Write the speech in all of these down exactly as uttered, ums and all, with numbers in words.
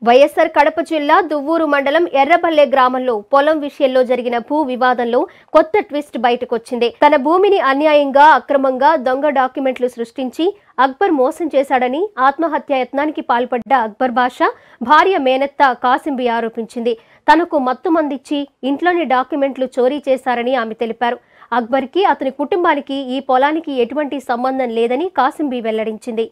వైఎస్ఆర్ కడప జిల్లా దువ్వూరు మండలం ఎర్రబల్లె గ్రామంలో పొలం విషయంలో జరిగిన భూ వివాదంలో కొత్త ట్విస్ట్ బయటకొచ్చింది. తన భూమిని అన్యాయంగా అక్రమంగా దొంగ డాక్యుమెంట్లు సృష్టించి అక్బర్ మోసం చేశాడని ఆత్మహత్య యత్నానికి పాల్పడ్డ అక్బర్ బాషా భార్య మేనత్త కాసింబి ఆరోపించింది. తనకు మత్తు మందిచ్చి ఇంట్లోని డాక్యుమెంట్లు చోరీ చేశారని ఆమె తెలిపారు. అక్బర్కి అతని కుటుంబానికి ఈ పొలానికి ఎటువంటి సంబంధం లేదని కాసింబి వెల్లడించింది.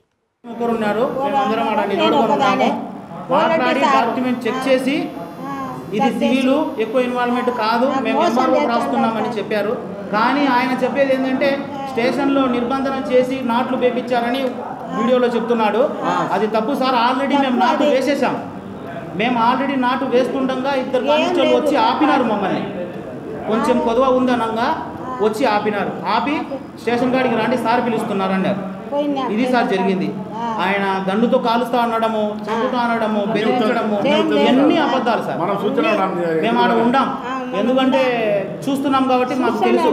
మాట్లాడి డాక్యుమెంట్ చెక్ చేసి ఇది సివిల్ ఎక్కువ ఇన్వాల్వ్మెంట్ కాదు, మేము ఎంఆర్ఓ రాస్తున్నామని చెప్పారు. కానీ ఆయన చెప్పేది ఏంటంటే స్టేషన్లో నిర్బంధన చేసి నాట్లు వేపించారని వీడియోలో చెప్తున్నాడు. అది తప్పు సార్. ఆల్రెడీ మేము నాటు వేసేసాం. మేము ఆల్రెడీ నాటు వేస్తుండగా ఇద్దరు కానిస్టేబుల్ వచ్చి ఆపినారు. మమ్మల్ని కొంచెం కొదవ ఉందనంగా వచ్చి ఆపినారు. ఆపి స్టేషన్ కాడికి రండి సార్ పిలుస్తున్నారు అన్నారు. ఇది సార్ జరిగింది. ఆయన దండుతో కాలుస్తా అనడము, చంపుతా అనడము, బెదిరించడము ఇవన్నీ అబద్ధాలు సార్. మేము ఆడ ఉండాం, ఎందుకంటే చూస్తున్నాం కాబట్టి మాకు తెలుసు.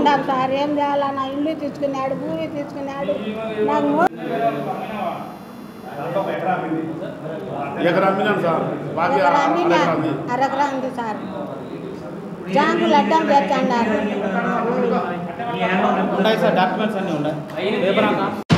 ఉన్నాయి సార్, డాక్యుమెంట్స్ అన్నీ ఉన్నాయి.